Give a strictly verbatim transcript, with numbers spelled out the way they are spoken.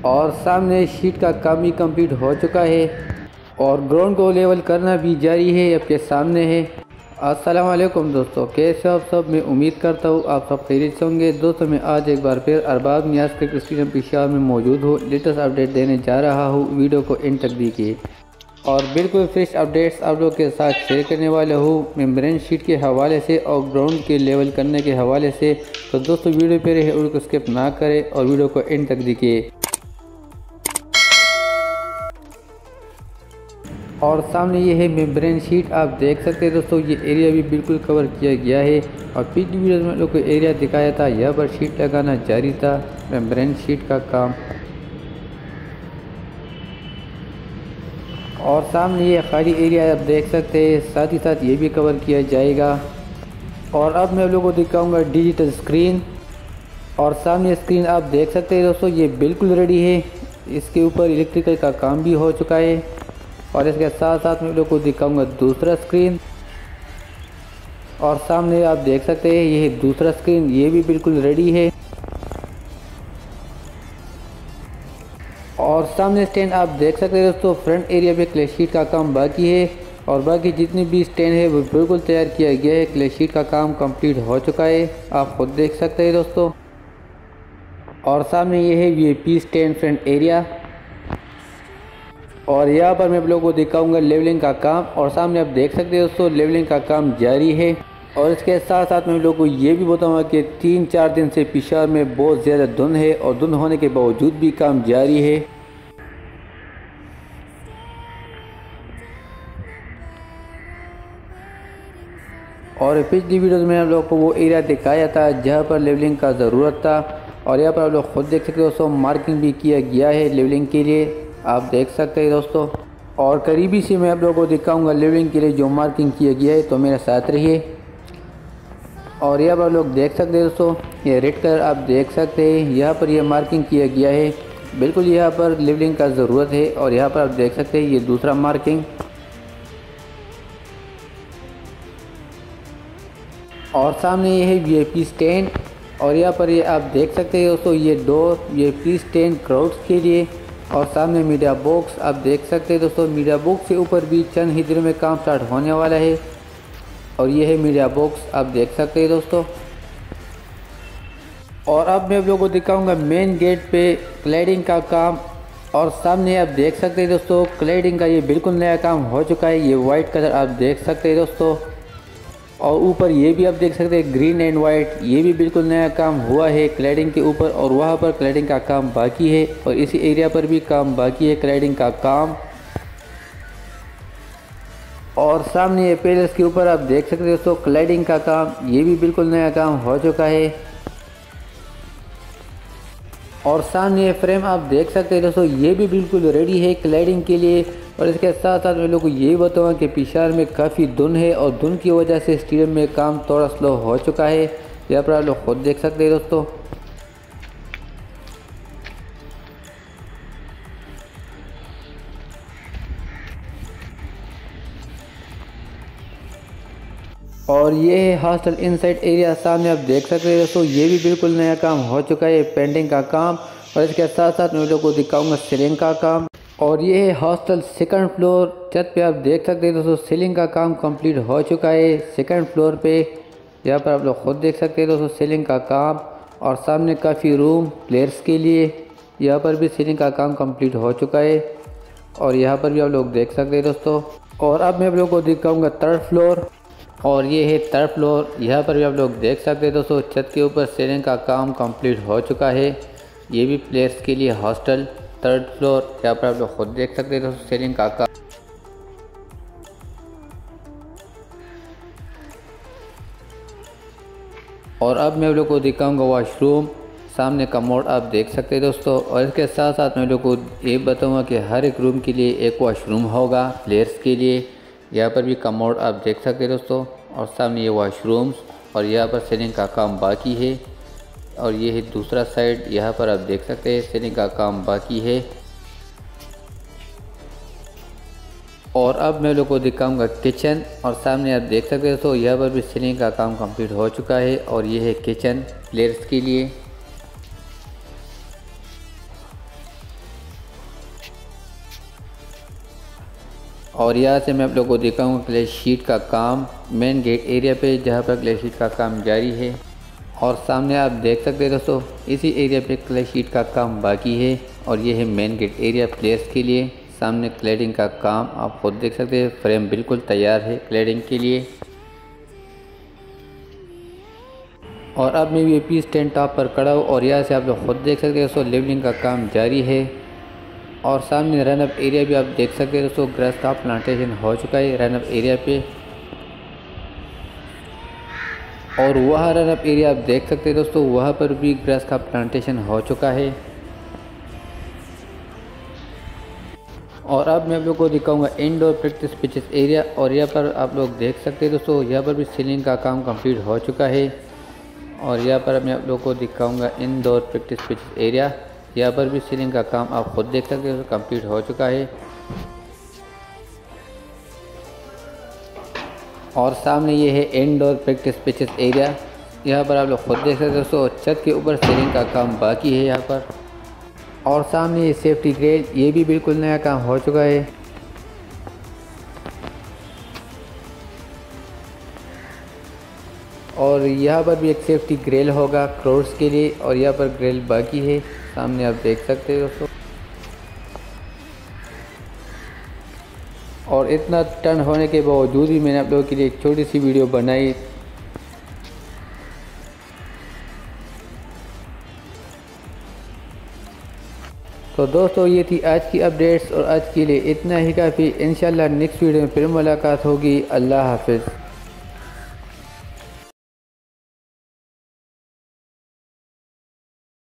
और सामने शीट का काम भी कंप्लीट हो चुका है और ग्राउंड को लेवल करना भी जारी है, आपके सामने है। अस्सलाम वालेकुम दोस्तों, कैसे आप सब। मैं उम्मीद करता हूँ आप सब खैरियत से होंगे। दोस्तों मैं आज एक बार फिर अरबाज नियाज़ क्रिकेट स्टेडियम पेशावर में मौजूद हूँ। लेटेस्ट अपडेट देने जा रहा हूँ, वीडियो को एंड तक देखिए और बिल्कुल फ्रेश अपडेट्स आप लोग के साथ शेयर करने वाला हूँ मेम्ब्रेन शीट के हवाले से और ग्राउंड के लेवल करने के हवाले से। तो दोस्तों वीडियो पे रहे, वीडियो को स्किप ना करें और वीडियो को एंड तक देखिए। और सामने ये है मेम्ब्रेन शीट, आप देख सकते हैं दोस्तों। ये एरिया भी बिल्कुल कवर किया गया है और पिछली वीडियो में लोग को एरिया दिखाया था, यहाँ पर शीट लगाना जारी था, मेम्ब्रेन शीट का काम। और सामने ये खाली एरिया आप देख सकते हैं, साथ ही साथ ये भी कवर किया जाएगा। और अब मैं लोगों को दिखाऊंगा डिजिटल स्क्रीन। और सामने स्क्रीन आप देख सकते हैं दोस्तों, ये बिल्कुल रेडी है। इसके ऊपर इलेक्ट्रिकल का काम भी हो चुका है और इसके साथ साथ मैं लोगों को दिखाऊंगा दूसरा स्क्रीन। और सामने आप देख सकते हैं ये दूसरा स्क्रीन, ये भी बिल्कुल रेडी है। और सामने स्टैंड आप देख सकते हैं दोस्तों, फ्रंट एरिया पे क्ले शीट का काम बाकी है और बाकी जितनी भी स्टैंड है वो बिल्कुल तैयार किया गया है। क्ले शीट का काम कंप्लीट हो चुका है, आप खुद देख सकते हैं दोस्तों। और सामने ये है वीआईपी स्टैंड फ्रंट एरिया और यहाँ पर मैं आप लोगों को दिखाऊंगा लेवलिंग का काम। और सामने आप देख सकते हैं दोस्तों, लेवलिंग का काम जारी है। और इसके साथ साथ मैं लोगों को ये भी बताऊंगा कि तीन चार दिन से पेशावर में बहुत ज़्यादा धुंध है और धुंध होने के बावजूद भी काम जारी है। और पिछली वीडियो में आप लोगों को वो एरिया दिखाया था जहाँ पर लेवलिंग का ज़रूरत था और यहाँ पर आप लोग खुद देख सकते हो दोस्तों, मार्किंग भी किया गया है लेवलिंग के लिए, आप देख सकते हैं दोस्तों। और करीबी से मैं आप लोगों को दिखाऊंगा लेवलिंग के लिए जो मार्किंग किया गया है, तो मेरे साथ रहिए। और यहाँ पर लोग देख सकते हैं दोस्तों, ये रेड कलर आप देख सकते हैं, यहाँ पर ये मार्किंग किया गया है। बिल्कुल यहाँ पर लेवलिंग का ज़रूरत है। और यहाँ पर आप देख सकते हैं ये दूसरा मार्किंग। और सामने ये है वीआईपी स्टैंड और यहाँ पर ये आप देख सकते हैं दोस्तों, ये डोर वीआईपी स्टैंड क्राउड्स के लिए। और सामने मीडिया बॉक्स आप देख सकते हैं दोस्तों, मीडिया बॉक्स के ऊपर भी चंद ही दिनों में काम स्टार्ट होने वाला है। और ये है मीडिया बॉक्स, आप देख सकते हैं दोस्तों। और अब मैं आप लोगों को दिखाऊंगा मेन गेट पे क्लैडिंग का काम। और सामने आप देख सकते हैं दोस्तों, क्लैडिंग का ये बिल्कुल नया काम हो चुका है। ये वाइट कलर आप देख सकते हैं दोस्तों और ऊपर ये भी आप देख सकते हैं ग्रीन एंड वाइट, ये भी बिल्कुल नया काम हुआ है क्लैडिंग के ऊपर। और वहाँ पर क्लैडिंग का काम बाकी है और इसी एरिया पर भी काम बाकी है क्लैडिंग का काम। और सामने ये पैलेस के ऊपर आप देख सकते हैं दोस्तों, क्लैडिंग का काम, ये भी बिल्कुल नया काम हो चुका है। और सामने ये फ्रेम आप देख सकते हैं दोस्तों, ये भी बिल्कुल रेडी है क्लैडिंग के लिए। और इसके साथ साथ मैं लोगों को ये बताऊँ कि पेशावर में काफ़ी धुंध है और धुंध की वजह से स्टेडियम में काम थोड़ा स्लो हो चुका है, यहाँ पर आप लोग खुद देख सकते हैं दोस्तों। और ये है हॉस्टल इनसाइड एरिया, सामने आप देख सकते हैं दोस्तों, ये भी बिल्कुल नया काम हो चुका है, पेंटिंग का काम। और इसके साथ साथ मैं लोगों को दिखाऊंगा सीलिंग का काम। और ये है हॉस्टल सेकंड फ्लोर, छत पे आप देख सकते हैं दोस्तों, सीलिंग का काम कंप्लीट हो चुका है सेकंड फ्लोर पे, यहाँ पर आप लोग खुद देख सकते हैं दोस्तों सीलिंग का काम। और सामने काफ़ी रूम प्लेयर्स के लिए, यहाँ पर भी सीलिंग का काम कंप्लीट हो चुका है और यहाँ पर भी आप लोग देख सकते हैं दोस्तों। और अब मैं आप लोग को दिखाऊँगा थर्ड फ्लोर और ये है थर्ड फ्लोर, यहाँ पर भी आप लोग देख सकते हैं दोस्तों, छत के ऊपर सीलिंग का काम कंप्लीट हो चुका है, ये भी प्लेयर्स के लिए हॉस्टल थर्ड फ्लोर, यहाँ पर आप लोग खुद देख सकते हैं दोस्तों सीलिंग का काम। और अब मैं आप लोग को दिखाऊंगा वॉशरूम, सामने कमोड आप देख सकते हैं दोस्तों। और इसके साथ साथ मैं लोग को ये बताऊंगा कि हर एक रूम के लिए एक वॉशरूम होगा प्लेयर्स के लिए, यहाँ पर भी कमोड आप देख सकते हैं दोस्तों। और सामने ये वॉशरूम्स और यहाँ पर सीलिंग का काम बाकी है। और ये है दूसरा साइड, यहाँ पर आप देख सकते हैं सीलिंग का काम बाकी है। और अब मैं लोग को दिखाऊंगा किचन और सामने आप देख सकते हो तो यहाँ पर भी सीलिंग का काम कंप्लीट हो चुका है। और ये है किचन प्लेयर्स के लिए। और यहाँ से मैं आप लोगों को दिखाऊंगा क्ले शीट का काम मेन गेट एरिया पे, जहाँ पर क्ले शीट का काम जारी है। और सामने आप देख सकते हैं दोस्तों, इसी एरिया पे क्ले शीट का काम बाकी है। और ये है मेन गेट एरिया प्लेस के लिए। सामने क्लैडिंग का काम आप खुद देख सकते हैं, फ्रेम बिल्कुल तैयार है क्लैडिंग के लिए। और अब मैं ये पीस टेंट टॉप पर खड़ा हूँ और यहाँ से आप लोग खुद देख सकते हैं दोस्तों, लेवलिंग का काम जारी है। और सामने रनअप एरिया भी आप देख सकते हैं दोस्तों, ग्रास का प्लांटेशन हो चुका है रनअप एरिया पे। और वह रनअप एरिया आप देख सकते हैं दोस्तों, वहाँ पर भी ग्रास का प्लांटेशन हो चुका है। और अब मैं आप लोगों को दिखाऊंगा इंडोर प्रैक्टिस पिचेस एरिया। और यहाँ पर आप लोग देख सकते हैं दोस्तों, यहाँ पर भी सीलिंग का काम कंप्लीट हो चुका है। और यहाँ पर मैं आप लोगों को दिखाऊंगा इंडोर प्रैक्टिस पिचेस एरिया। यहाँ पर भी सीलिंग का काम आप खुद देख सकते हो कंप्लीट हो चुका है। और सामने ये है इंडोर प्रैक्टिस पिचेस एरिया। यहाँ पर आप लोग खुद देख सकते हो दोस्तों, छत के ऊपर सीलिंग का काम बाकी है यहाँ पर। और सामने ये सेफ्टी ग्रिल, ये भी बिल्कुल नया काम हो चुका है। और यहाँ पर भी एक सेफ्टी ग्रिल होगा क्रोड्स के लिए, और यहाँ पर ग्रिल बाकी है, सामने आप देख सकते हो दोस्तों। और इतना टर्न होने के बावजूद भी मैंने आप लोगों के लिए एक छोटी सी वीडियो बनाई। तो दोस्तों ये थी आज की अपडेट्स, और आज के लिए इतना ही काफ़ी। इंशाल्लाह नेक्स्ट वीडियो में फिर मुलाकात होगी। अल्लाह हाफिज़।